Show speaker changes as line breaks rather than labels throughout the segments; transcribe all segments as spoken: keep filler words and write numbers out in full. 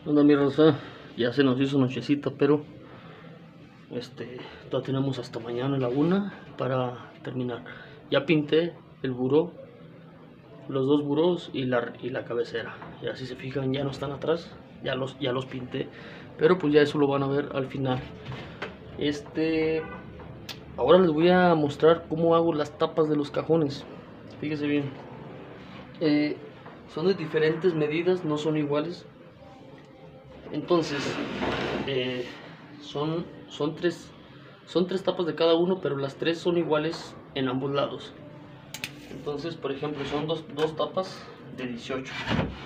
Onda mi raza, ya se nos hizo nochecita, pero este todavía tenemos hasta mañana a la una para terminar. Ya pinté el buró, los dos burós y la, y la cabecera. Ya si se fijan ya no están atrás, ya los, ya los pinté, pero pues ya eso lo van a ver al final. Este, ahora les voy a mostrar cómo hago las tapas de los cajones. Fíjense bien, eh, son de diferentes medidas, no son iguales. Entonces, eh, son, son, tres, son tres tapas de cada uno, pero las tres son iguales en ambos lados. Entonces, por ejemplo, son dos, dos tapas de dieciocho.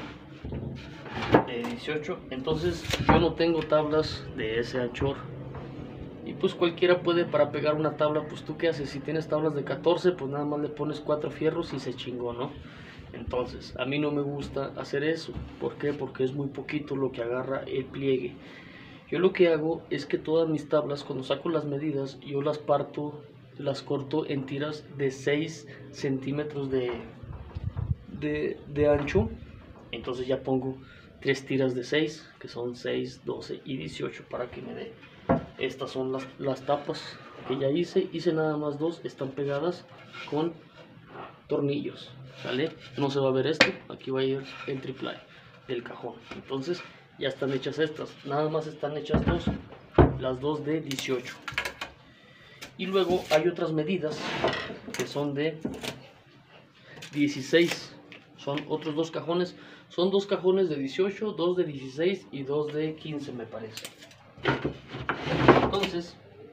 De dieciocho. Entonces, yo no tengo tablas de ese anchor. Y pues cualquiera puede, para pegar una tabla, pues tú qué haces. Si tienes tablas de catorce, pues nada más le pones cuatro fierros y se chingó, ¿no? Entonces, a mí no me gusta hacer eso. ¿Por qué? Porque es muy poquito lo que agarra el pliegue. Yo lo que hago es que todas mis tablas, cuando saco las medidas, yo las parto, las corto en tiras de seis centímetros de, de, de ancho. Entonces ya pongo tres tiras de seis, que son seis, doce y dieciocho, para que me dé. Estas son las, las tapas que ya hice. Hice nada más dos, están pegadas con tornillos, ¿sale? No se va a ver esto, aquí va a ir el triple del cajón. Entonces ya están hechas estas, nada más están hechas dos, las dos de dieciocho. Y luego hay otras medidas que son de dieciséis, son otros dos cajones, son dos cajones de dieciocho, dos de dieciséis y dos de quince, me parece. Entonces,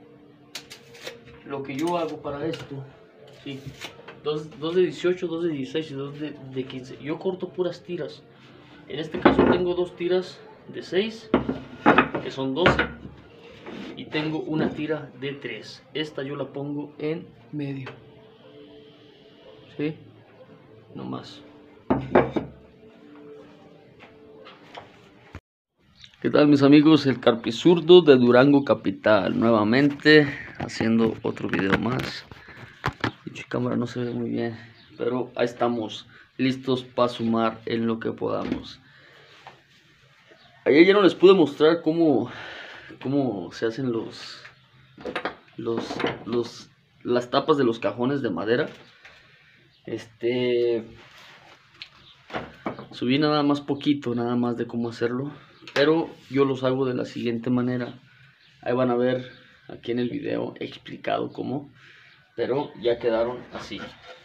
lo que yo hago para esto, sí, dos, dos de dieciocho, dos de dieciséis y dos de, de quince, yo corto puras tiras. En este caso tengo dos tiras de seis, que son doce, y tengo una tira de tres. Esta yo la pongo en medio, ¿sí? No más. ¿Qué tal, mis amigos? El Carpizurdo de Durango Capital, nuevamente haciendo otro video más. Mi cámara no se ve muy bien, pero ahí estamos, listos para sumar en lo que podamos. Ayer ya no les pude mostrar cómo, cómo se hacen los, los, los, las tapas de los cajones de madera. Este, subí nada más poquito, nada más de cómo hacerlo, pero yo los hago de la siguiente manera. Ahí van a ver aquí en el video explicado cómo, pero ya quedaron así.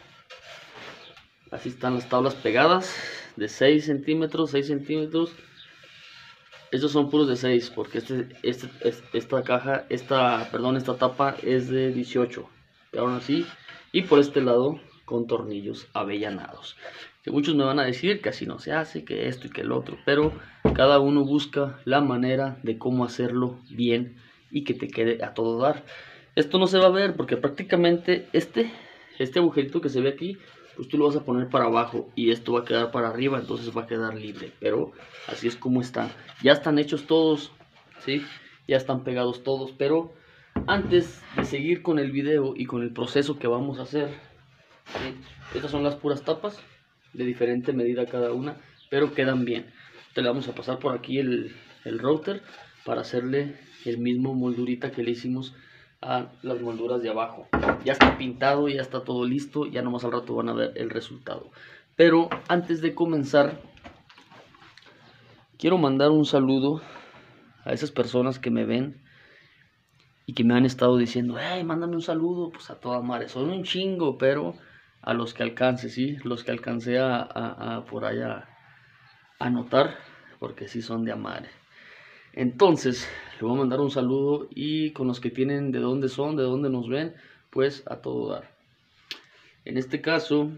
Así están las tablas pegadas de seis centímetros, seis centímetros. Estos son puros de seis, porque este, este, esta caja, esta, perdón, esta tapa es de dieciocho. Quedaron así. Y por este lado con tornillos avellanados. Que muchos me van a decir que así no se hace, que esto y que el otro. Pero cada uno busca la manera de cómo hacerlo bien y que te quede a todo dar. Esto no se va a ver porque prácticamente este, este agujerito que se ve aquí, pues tú lo vas a poner para abajo y esto va a quedar para arriba, entonces va a quedar libre. Pero así es como están. Ya están hechos todos, ¿sí? Ya están pegados todos, pero antes de seguir con el video y con el proceso que vamos a hacer, ¿sí? Estas son las puras tapas, de diferente medida cada una, pero quedan bien. Te le vamos a pasar por aquí el, el router para hacerle el mismo moldurita que le hicimos a las molduras de abajo. Ya está pintado, ya está todo listo, ya nomás al rato van a ver el resultado. Pero antes de comenzar, quiero mandar un saludo a esas personas que me ven y que me han estado diciendo, hey, mándame un saludo, pues a toda madre. Son un chingo, pero a los que alcance, ¿sí? Los que alcancé a, a, a por allá a anotar, porque sí son de amar. Entonces, le voy a mandar un saludo y con los que tienen de dónde son, de dónde nos ven, pues a todo dar. En este caso,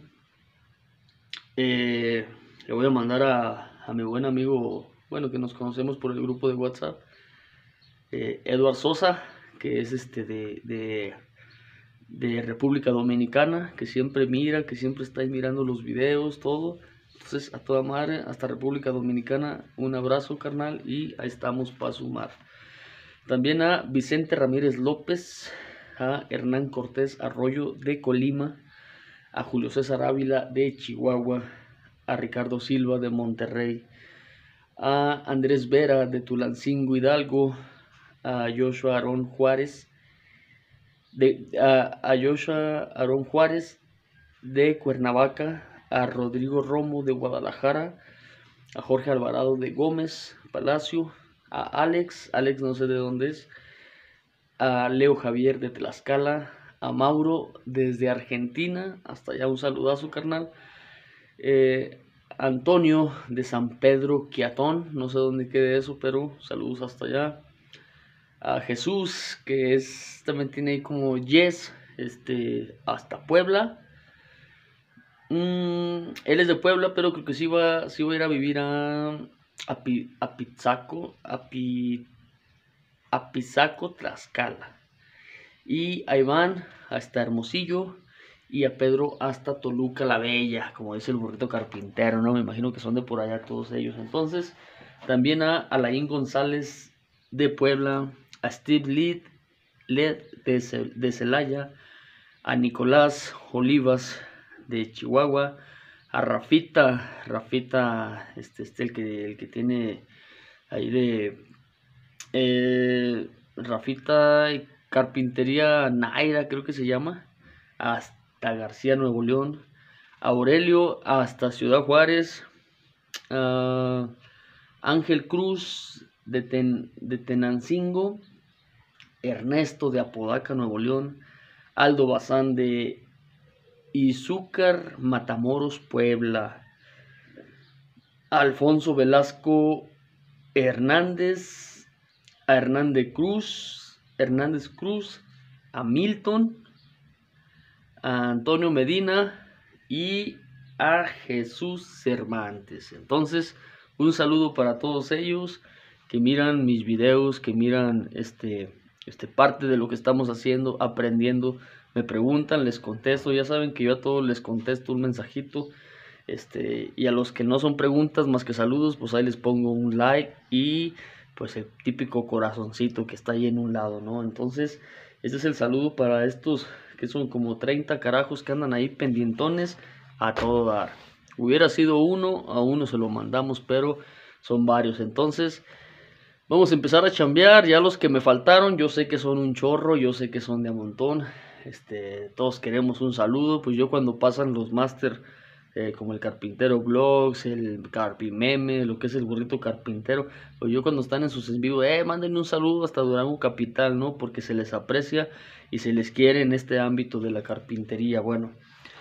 eh, le voy a mandar a, a mi buen amigo, bueno, que nos conocemos por el grupo de WhatsApp, eh, Eduard Sosa, que es este de, de, de República Dominicana, que siempre mira, que siempre está ahí mirando los videos, todo. Entonces, a toda madre, hasta República Dominicana, un abrazo, carnal, y ahí estamos para sumar. También a Vicente Ramírez López, a Hernán Cortés Arroyo de Colima, a Julio César Ávila de Chihuahua, a Ricardo Silva de Monterrey, a Andrés Vera de Tulancingo, Hidalgo, a Joshua Aarón Juárez, de, a, a Joshua Aarón Juárez de Cuernavaca, a Rodrigo Romo de Guadalajara, a Jorge Alvarado de Gómez Palacio, a Alex, Alex no sé de dónde es, a Leo Javier de Tlaxcala, a Mauro desde Argentina, hasta allá un saludazo, carnal. Eh, Antonio de San Pedro Quiatón, no sé dónde quede eso, pero saludos hasta allá. A Jesús, que es también tiene ahí como Yes, este, hasta Puebla. Mm, él es de Puebla, pero creo que sí va, sí va a ir a vivir a, a, Pi, a Pizzaco, a, Pi, a Pizaco, Tlaxcala. Y a Iván hasta Hermosillo y a Pedro hasta Toluca la Bella, como dice el burrito carpintero, ¿no? Me imagino que son de por allá todos ellos. Entonces, también a Alain González de Puebla, a Steve Led, Led de, de Celaya, a Nicolás Olivas de Chihuahua, a Rafita, Rafita, este, este el que, el que tiene ahí de eh, Rafita Carpintería Naira, creo que se llama, hasta García, Nuevo León, a Aurelio hasta Ciudad Juárez, a Ángel Cruz de, Ten, de Tenancingo, Ernesto de Apodaca, Nuevo León, Aldo Bazán de Izúcar, Matamoros, Puebla, Alfonso Velasco Hernández, a Hernández Cruz, Hernández Cruz, a Milton, a Antonio Medina y a Jesús Cervantes. Entonces, un saludo para todos ellos que miran mis videos, que miran este, este parte de lo que estamos haciendo, aprendiendo. Me preguntan, les contesto. Ya saben que yo a todos les contesto un mensajito. Este, y a los que no son preguntas más que saludos, pues ahí les pongo un like y pues el típico corazoncito que está ahí en un lado, ¿no? Entonces, este es el saludo para estos que son como treinta carajos que andan ahí pendientones a todo dar. Hubiera sido uno, a uno se lo mandamos, pero son varios. Entonces, vamos a empezar a chambear. Ya los que me faltaron, yo sé que son un chorro, yo sé que son de a montón. Este, todos queremos un saludo. Pues yo cuando pasan los máster, eh, como el Carpintero Vlogs, el Carpimeme, lo que es el burrito carpintero, pues yo cuando están en sus en vivo, eh, mándenme un saludo hasta Durango Capital, ¿no? Porque se les aprecia y se les quiere en este ámbito de la carpintería. Bueno,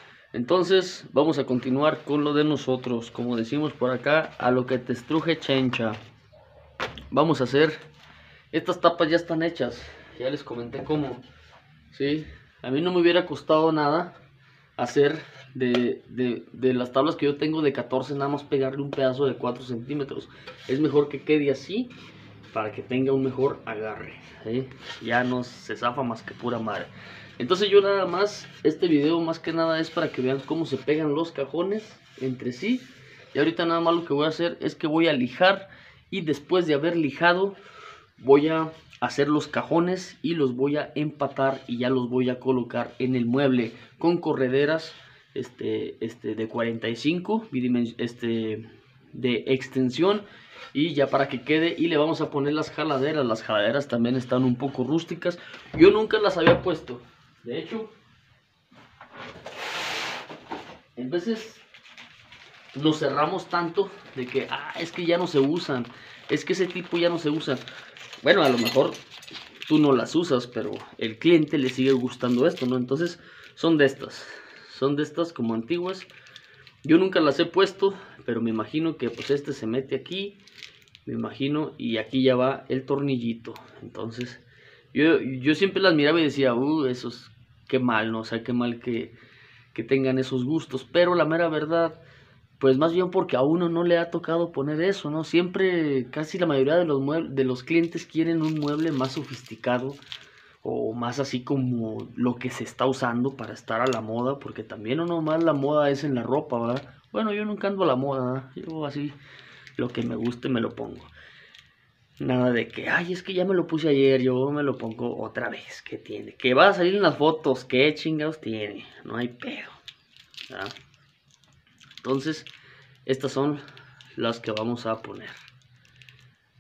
entonces vamos a continuar con lo de nosotros, como decimos por acá, a lo que te estruje chencha. Vamos a hacer, estas tapas ya están hechas, ya les comenté cómo, ¿sí? A mí no me hubiera costado nada hacer de, de, de las tablas que yo tengo de catorce, nada más pegarle un pedazo de cuatro centímetros. Es mejor que quede así para que tenga un mejor agarre, ¿sí? Ya no se zafa más que pura madre. Entonces yo nada más, este video más que nada es para que vean cómo se pegan los cajones entre sí. Y ahorita nada más lo que voy a hacer es que voy a lijar, y después de haber lijado voy a hacer los cajones y los voy a empatar y ya los voy a colocar en el mueble con correderas este, este de cuarenta y cinco este, de extensión, y ya para que quede. Y le vamos a poner las jaladeras. Las jaladeras también están un poco rústicas, yo nunca las había puesto. De hecho, en veces nos cerramos tanto de que, ah, es que ya no se usan, es que ese tipo ya no se usa. Bueno, a lo mejor tú no las usas, pero el cliente le sigue gustando esto, ¿no? Entonces son de estas, son de estas como antiguas. Yo nunca las he puesto, pero me imagino que pues este se mete aquí, me imagino, y aquí ya va el tornillito. Entonces yo, yo siempre las miraba y decía, uh, esos, qué mal, ¿no? O sea, qué mal que, que tengan esos gustos. Pero la mera verdad, pues más bien porque a uno no le ha tocado poner eso, ¿no? Siempre, casi la mayoría de los, muebles, de los clientes quieren un mueble más sofisticado, o más así como lo que se está usando para estar a la moda, porque también no nomás la moda es en la ropa, ¿verdad? Bueno, yo nunca ando a la moda, ¿verdad? Yo así, lo que me guste me lo pongo. Nada de que, ay, es que ya me lo puse ayer, yo me lo pongo otra vez. ¿Qué tiene? Que va a salir en las fotos, ¿qué chingados tiene? No hay pedo, ¿verdad? Entonces, estas son las que vamos a poner.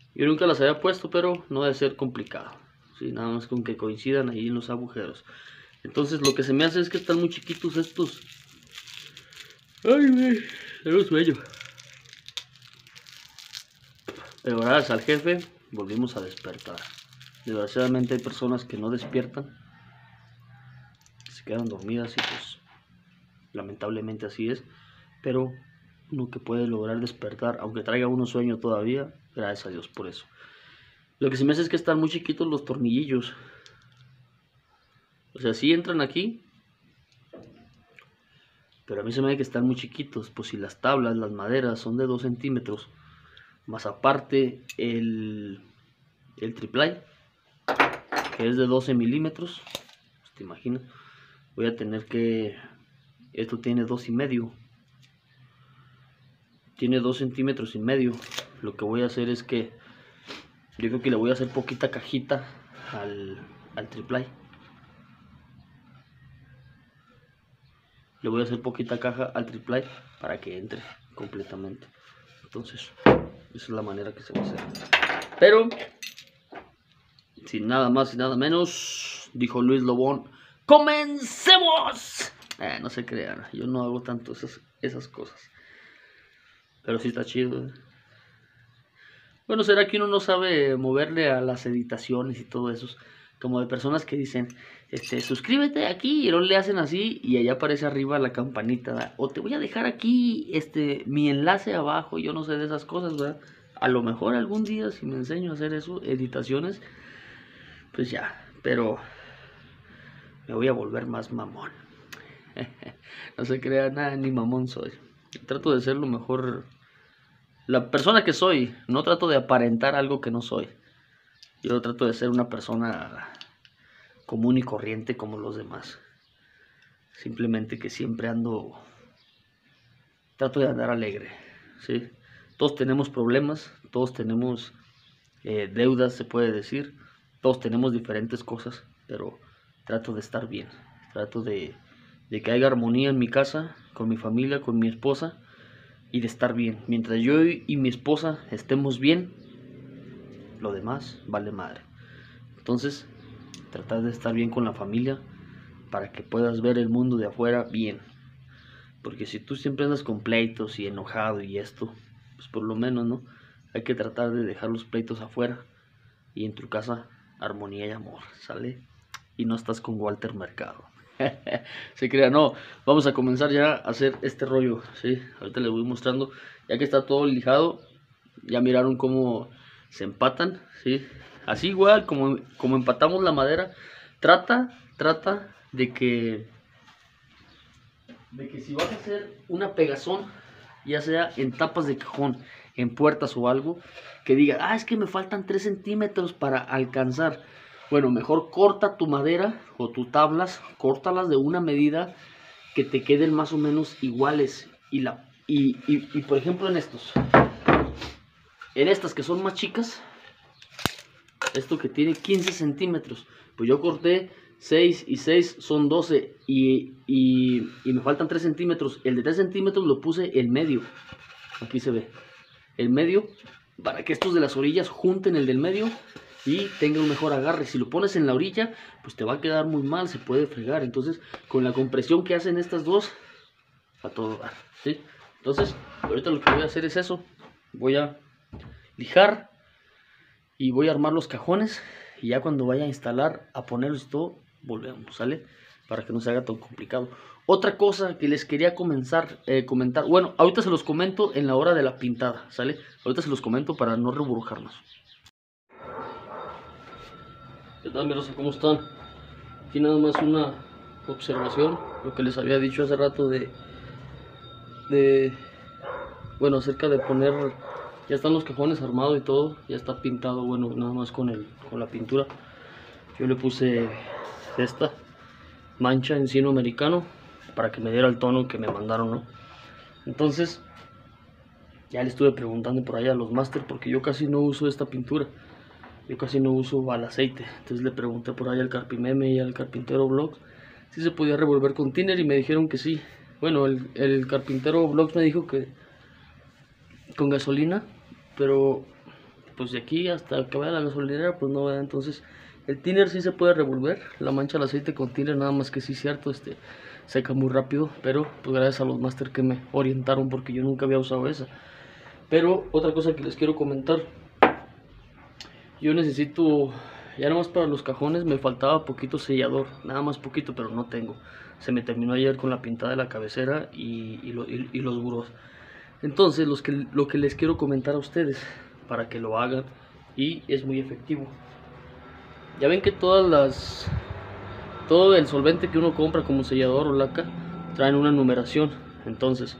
Yo nunca las había puesto, pero no debe ser complicado. Sí, nada más con que coincidan ahí en los agujeros. Entonces lo que se me hace es que están muy chiquitos estos. Ay, güey, tengo sueño. Pero gracias al jefe volvimos a despertar. Desgraciadamente hay personas que no despiertan, que se quedan dormidas y pues lamentablemente así es. Pero uno que puede lograr despertar, aunque traiga uno sueño todavía, gracias a Dios por eso. Lo que se me hace es que están muy chiquitos los tornillillos. O sea, sí entran aquí, pero a mí se me hace que están muy chiquitos. Pues si las tablas, las maderas son de dos centímetros, más aparte el, el triplay, que es de doce milímetros, pues te imaginas, voy a tener que, esto tiene dos y medio, tiene dos centímetros y medio. Lo que voy a hacer es que yo creo que le voy a hacer poquita cajita al, al triplay. Le voy a hacer poquita caja al triplay para que entre completamente. Entonces, esa es la manera que se va a hacer. Pero, sin nada más y nada menos, dijo Luis Lobón, ¡comencemos! Eh, no se crean, yo no hago tanto esas, esas cosas. Pero sí está chido, ¿eh? Bueno, será que uno no sabe moverle a las editaciones y todo eso. Como de personas que dicen, este, suscríbete aquí, y luego le hacen así y allá aparece arriba la campanita, ¿verdad? O te voy a dejar aquí este mi enlace abajo, yo no sé de esas cosas, ¿verdad? A lo mejor algún día si me enseño a hacer eso, editaciones, pues ya, pero me voy a volver más mamón. No se crea nada, ni mamón soy. Trato de ser lo mejor, la persona que soy, no trato de aparentar algo que no soy. Yo trato de ser una persona común y corriente como los demás. Simplemente que siempre ando... Trato de andar alegre, ¿sí? Todos tenemos problemas, todos tenemos eh, deudas, se puede decir. Todos tenemos diferentes cosas, pero trato de estar bien. Trato de, de que haya armonía en mi casa, con mi familia, con mi esposa, y de estar bien. Mientras yo y mi esposa estemos bien, lo demás vale madre. Entonces, tratar de estar bien con la familia para que puedas ver el mundo de afuera bien. Porque si tú siempre andas con pleitos y enojado y esto, pues por lo menos, ¿no? Hay que tratar de dejar los pleitos afuera y en tu casa armonía y amor, ¿sale? Y no estás con Walter Mercado. Se crea, no, vamos a comenzar ya a hacer este rollo, ¿sí? Ahorita les voy mostrando, ya que está todo lijado, ya miraron cómo se empatan, ¿sí? Así igual como, como empatamos la madera, trata, trata de que, de que si vas a hacer una pegazón, ya sea en tapas de cajón, en puertas o algo, que diga, ah, es que me faltan tres centímetros para alcanzar. Bueno, mejor corta tu madera o tus tablas, córtalas de una medida que te queden más o menos iguales. Y, la, y, y, y por ejemplo en estos, en estas que son más chicas, esto que tiene quince centímetros, pues yo corté seis y seis son doce y, y, y me faltan tres centímetros. El de tres centímetros lo puse en medio, aquí se ve, el medio, para que estos de las orillas junten el del medio y tenga un mejor agarre. Si lo pones en la orilla, pues te va a quedar muy mal, se puede fregar. Entonces, con la compresión que hacen estas dos, a todo dar, ¿sí? Entonces, ahorita lo que voy a hacer es eso. Voy a lijar y voy a armar los cajones. Y ya cuando vaya a instalar, a ponerlos y todo, volvemos, ¿sale? Para que no se haga tan complicado. Otra cosa que les quería comenzar, eh, comentar. Bueno, ahorita se los comento en la hora de la pintada, ¿sale? Ahorita se los comento para no reburjarnos. ¿Qué tal, mi Rosa? ¿Cómo están? Aquí nada más una observación, lo que les había dicho hace rato de, de, bueno, acerca de poner, ya están los cajones armados y todo, ya está pintado, bueno, nada más con, el, con la pintura. Yo le puse esta mancha encino americano para que me diera el tono que me mandaron, ¿no? Entonces, ya le estuve preguntando por allá a los máster porque yo casi no uso esta pintura. Yo casi no uso al aceite, entonces le pregunté por ahí al Carpimeme y al Carpintero Vlogs si se podía revolver con thinner y me dijeron que sí. Bueno, el, el Carpintero Vlogs me dijo que con gasolina, pero pues de aquí hasta que vaya a la gasolinera pues no, ¿verdad? Entonces el thinner sí se puede revolver, la mancha del aceite con thinner, nada más que sí es cierto, este seca muy rápido, pero pues gracias a los máster que me orientaron porque yo nunca había usado esa. Pero otra cosa que les quiero comentar, yo necesito, ya nada más para los cajones me faltaba poquito sellador, nada más poquito, pero no tengo. Se me terminó ayer con la pintada de la cabecera y, y, lo, y, y los burós. Entonces los que, lo que les quiero comentar a ustedes para que lo hagan, y es muy efectivo. Ya ven que todas las, todo el solvente que uno compra como sellador o laca traen una numeración. Entonces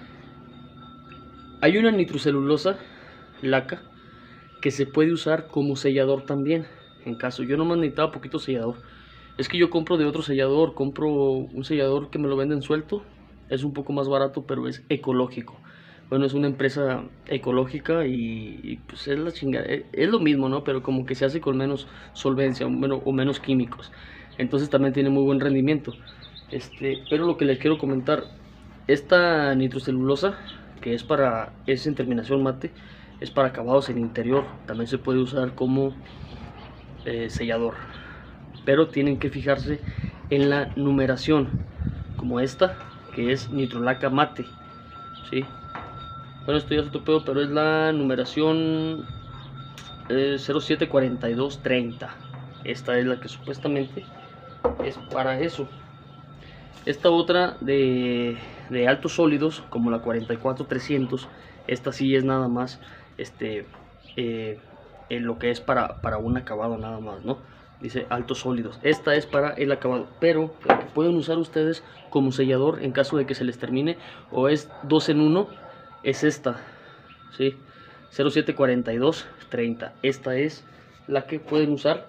hay una nitrocelulosa laca que se puede usar como sellador también. En caso, yo nomás necesitaba poquito sellador. Es que yo compro de otro sellador, compro un sellador que me lo venden suelto. Es un poco más barato, pero es ecológico. Bueno, es una empresa ecológica y, y pues es la chingada. Es, es lo mismo, ¿no? Pero como que se hace con menos solvencia o menos, o menos químicos. Entonces también tiene muy buen rendimiento. Este, pero lo que les quiero comentar, esta nitrocelulosa, que es para, es en terminación mate, es para acabados en interior, también se puede usar como eh, sellador, pero tienen que fijarse en la numeración, como esta, que es nitrolaca mate, ¿sí? Bueno, esto ya es otro pedo, pero es la numeración eh, cero siete cuarenta y dos treinta. Esta es la que supuestamente es para eso. Esta otra de, de altos sólidos, como la cuarenta y cuatro trescientos, esta sí es nada más este eh, en lo que es para, para un acabado nada más, ¿no? Dice altos sólidos. Esta es para el acabado, pero la que pueden usar ustedes como sellador en caso de que se les termine o es dos en uno, es esta, ¿sí? cero siete cuarenta y dos treinta. Esta es la que pueden usar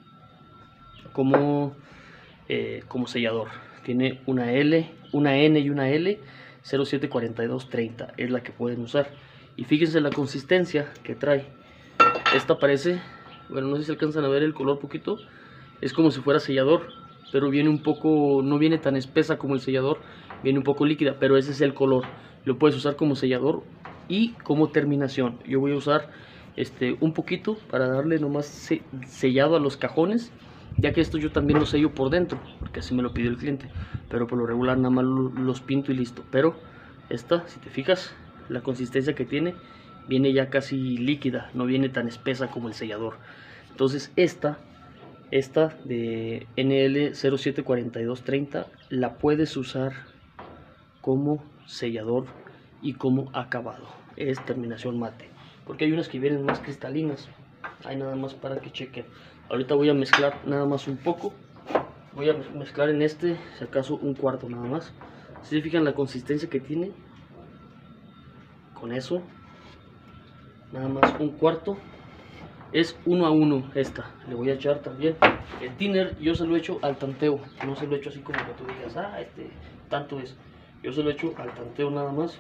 como, eh, como sellador. Tiene una L, una N y una L. Cero siete cuarenta y dos treinta es la que pueden usar. Y fíjense la consistencia que trae. Esta parece, bueno, no sé si alcanzan a ver el color poquito, es como si fuera sellador, pero viene un poco, no viene tan espesa como el sellador, viene un poco líquida, pero ese es el color. Lo puedes usar como sellador y como terminación. Yo voy a usar este un poquito para darle nomás sellado a los cajones, ya que esto yo también lo sello por dentro, porque así me lo pidió el cliente, pero por lo regular nada más los pinto y listo. Pero esta, si te fijas, la consistencia que tiene, viene ya casi líquida, no viene tan espesa como el sellador. Entonces esta, esta de N L cero siete cuarenta y dos treinta la puedes usar como sellador y como acabado, es terminación mate, porque hay unas que vienen más cristalinas. Hay nada más para que chequen. Ahorita voy a mezclar nada más un poco, voy a mezclar en este, si acaso un cuarto nada más. Si se fijan la consistencia que tiene, con eso nada más un cuarto, es uno a uno. Esta le voy a echar también el thinner. Yo se lo echo al tanteo, no se lo echo así como que tú digas, ah, este tanto es. Yo se lo echo al tanteo nada más,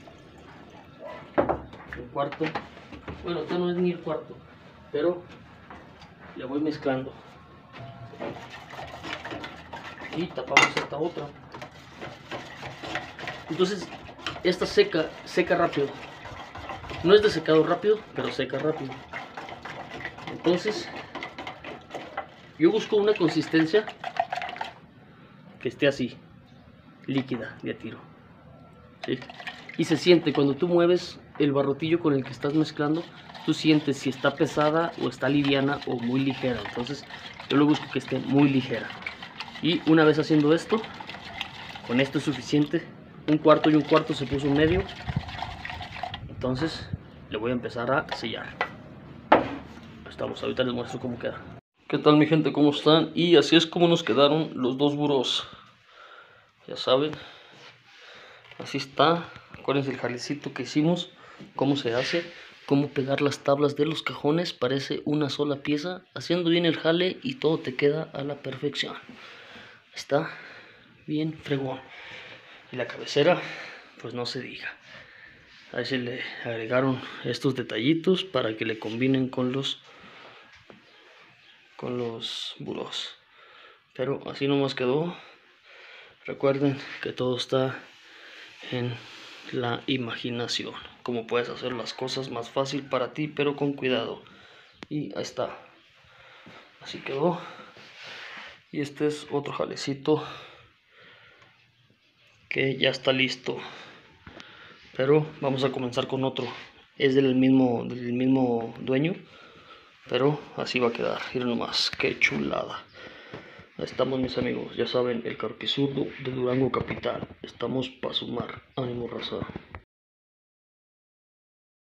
un cuarto. Bueno, este no es ni el cuarto, pero le voy mezclando y tapamos esta otra. Entonces esta seca, seca rápido. No es de secado rápido, pero seca rápido. Entonces yo busco una consistencia que esté así, líquida, de a tiro, ¿sí? Y se siente cuando tú mueves el barrotillo con el que estás mezclando, tú sientes si está pesada o está liviana o muy ligera. Entonces yo lo busco que esté muy ligera. Y una vez haciendo esto, con esto es suficiente. Un cuarto y un cuarto se puso medio. Entonces le voy a empezar a sellar. Estamos, ahorita les muestro cómo queda. ¿Qué tal mi gente? ¿Cómo están? Y así es como nos quedaron los dos burós. Ya saben, así está. Acuérdense el jalecito que hicimos, cómo se hace, cómo pegar las tablas de los cajones. Parece una sola pieza, haciendo bien el jale y todo te queda a la perfección. Está bien fregón. Y la cabecera, pues no se diga. Ahí se le agregaron estos detallitos para que le combinen con los con los burós. Pero así nomás quedó. Recuerden que todo está en la imaginación. Cómo puedes hacer las cosas más fácil para ti, pero con cuidado. Y ahí está. Así quedó. Y este es otro jalecito que ya está listo. Pero vamos a comenzar con otro. Es del mismo, del mismo dueño. Pero así va a quedar. Miren nomás, qué chulada. Ahí estamos, mis amigos. Ya saben, el Carpizurdo de Durango Capital. Estamos para sumar. Ánimo, raza.